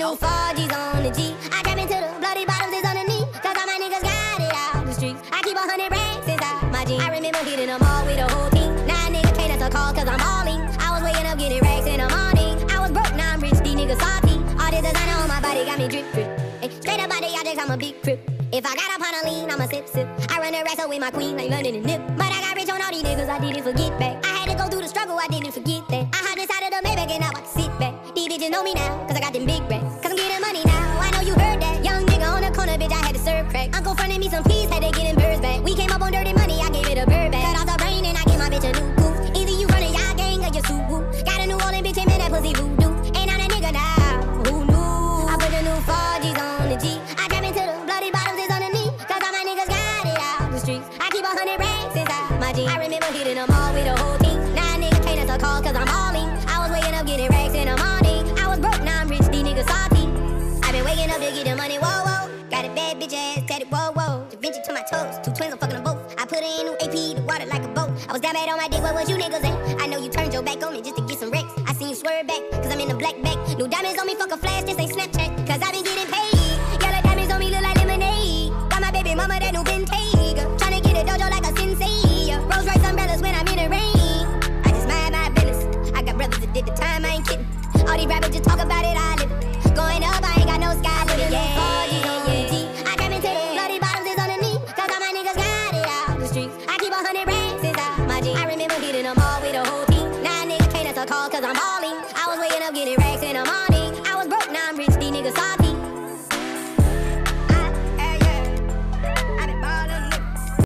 new 4Gs on the G. I trap into the bloody bottoms is underneath. Cause all my niggas got it out the streets. I keep 100 racks inside my jeans. I remember hitting them all with the whole team. Now a nigga can't answer calls cause I'm all in. I was waking up getting racks in the morning. I was broke, now I'm rich, these niggas salty. All this designer on my body got me drip drip. Ay, straight up out the objects, I'm a big crip. If I got up on a lean, I'm a sip sip. I run the racks up with my queen like London and Nip. But I got rich on all these niggas, I didn't forget back. I had to go through the struggle, I didn't forget that. I hopped inside of the Maybach and now I can sit back. These bitches know me now, cause I got them big racks. Cause I'm getting money now, I know you heard that. Young nigga on the corner, bitch, I had to serve crack. Uncle fronted me some peas, had to get them birds back. We came up on dirty money, I gave it a bird back. Cut off the brain and I gave my bitch a new coupe. Either you running y'all gang or you suit woo. Got a new Orleans bitch, and man, that pussy voodoo. Ain't on that nigga now, who knew? I put the new 4Gs on the G. I trap into the bloody bottoms is underneath. Cause all my niggas got it out the streets. I keep 100 racks inside my jeans. I remember hitting them all with the whole team. Now a nigga can't answer calls cause I'm all in. I was waking up getting racks in the morning. I was broke, now I'm rich, these niggas salty. I been waking up to get the money, whoa, whoa. Got a bad bitch ass, tatted, whoa, whoa. Da Vinci to my toes, 2 twins, I'm fucking them both. I put her in new AP, the water like a boat. I was down bad on my dick, where was you niggas at? I know you turned your back on me just to get some wrecks. I seen you swerve back, cause I'm in the black bag. New diamonds on me, fuck a flash, this ain't